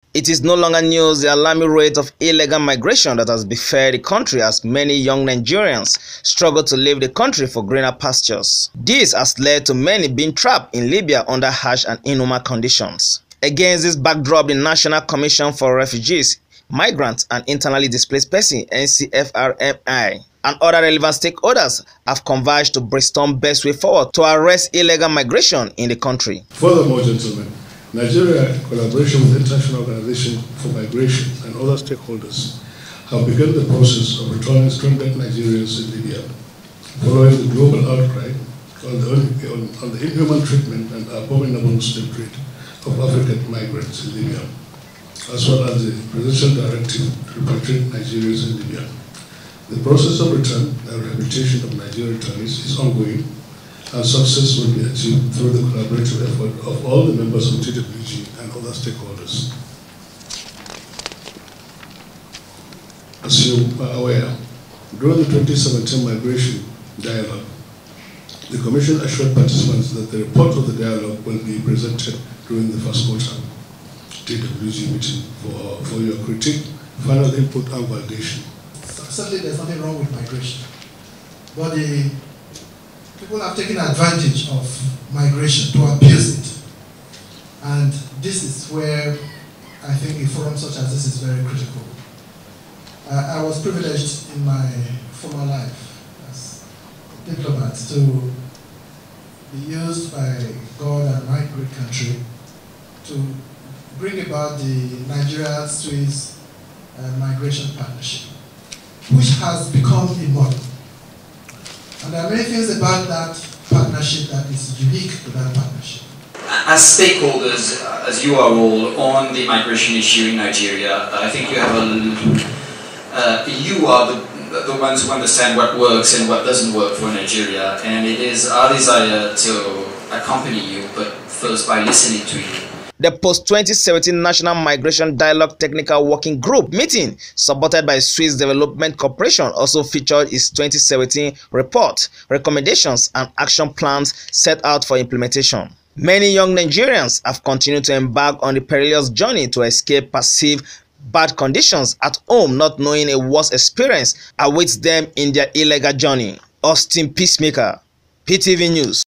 It is no longer news the alarming rate of illegal migration that has befell the country as many young Nigerians struggle to leave the country for greener pastures. This has led to many being trapped in Libya under harsh and inhuman conditions. Against this backdrop, the National Commission for Refugees, Migrants and Internally Displaced Persons (NCFRMI) and other relevant stakeholders have converged to brainstorm best way forward to arrest illegal migration in the country. Furthermore, gentlemen, Nigeria, in collaboration with the International Organization for Migration and other stakeholders, have begun the process of returning stranded Nigerians in Libya, following the global outcry on the inhuman treatment and abominable slave trade of African migrants in Libya, as well as the presidential directive to repatriate Nigerians in Libya. The process of return and rehabilitation of Nigerian returnees is ongoing, and success will be achieved through the collaborative effort of all the members of TWG and other stakeholders. As you are aware, during the 2017 Migration Dialogue, the Commission assured participants that the report of the dialogue will be presented during the first quarter TWG meeting for your critique, final input and validation. Certainly there's nothing wrong with migration, but the people have taken advantage of migration to abuse it. And this is where I think a forum such as this is very critical. I was privileged in my former life as a diplomat to be used by God and my great country to bring about the Nigeria-Swiss migration partnership, which has become a model. And there are many things about that partnership that is unique to that partnership. As stakeholders, as you are all on the migration issue in Nigeria, I think you have you are the ones who understand what works and what doesn't work for Nigeria, and it is our desire to accompany you, but first by listening to you. The post-2017 National Migration Dialogue Technical Working Group meeting, supported by Swiss Development Corporation, also featured its 2017 report, recommendations and action plans set out for implementation. Many young Nigerians have continued to embark on the perilous journey to escape perceived bad conditions at home, not knowing a worse experience awaits them in their illegal journey. Austin Peacemaker, PTV News.